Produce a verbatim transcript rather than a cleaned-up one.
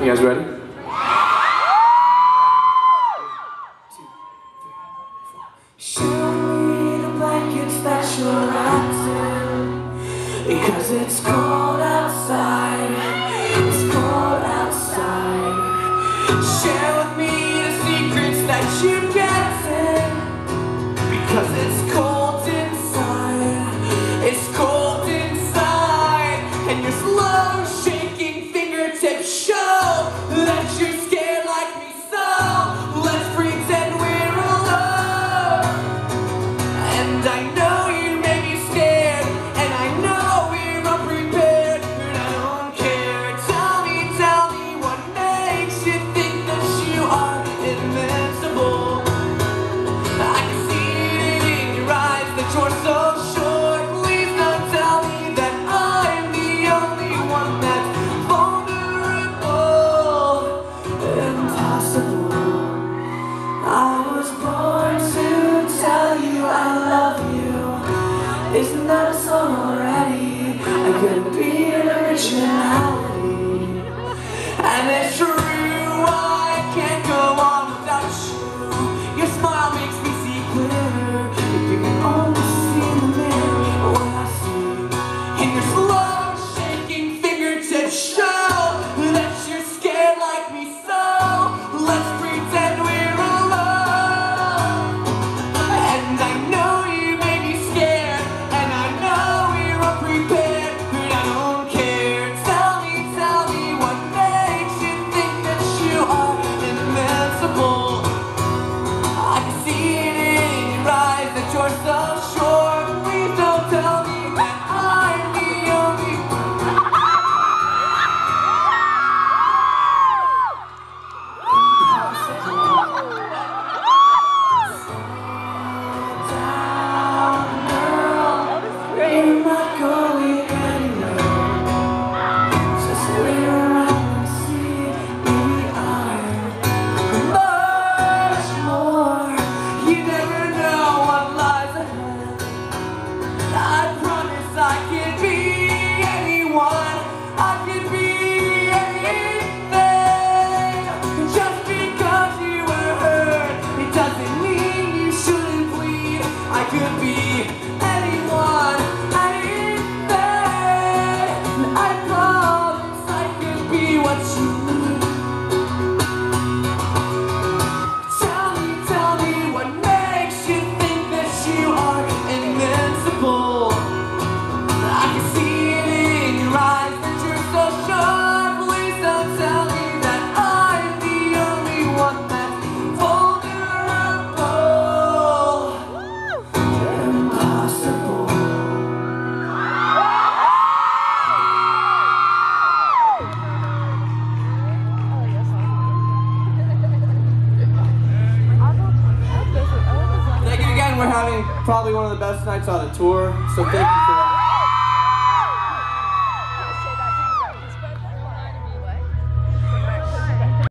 You guys ready? Show me the blankets that you're wrapped in, because it's cold outside, it's cold outside. Share with me the secrets that you kept in, because it's cold inside, it's cold inside. And your slow shaking fingertips show that you're scared like me, so let's pretend we're alone. And I know you may be scared, and I know we're unprepared, but I don't care. Tell me, tell me what makes you think that you are invincible. I can see it in your eyes that you're so sure. Please don't tell me that I'm the only one that's vulnerable. Impossible. I was born to tell you I love you. Isn't that a song already? I couldn't be an originality. And it's true, I can't go on without you. Your smile makes me see clearer. You can only see in the mirror what I see. And your slow shaking fingertips show that you're scared like me, so let's pretend we're alone. And I know you may be scared, and I know we're unprepared, but I don't care. Tell me, tell me what makes you think that you are invincible. I can see it in your eyes that you're so sure. Please don't tell me that I'm the only one. We're not going anywhere. Just wait around and see. We are much more. You never know what lies ahead. I promise I can be anyone. I can be anything. Just because you were hurt, it doesn't mean you shouldn't bleed. I could be anyone, anything. I promise I can be what you need. Tell me, tell me what makes you think that you are invincible. I can see it in your eyes that you're so sure. Please don't tell me that I'm the only one that's vulnerable. Impossible. Thank you again. We're having probably one of the best nights on the tour, so thank you for that.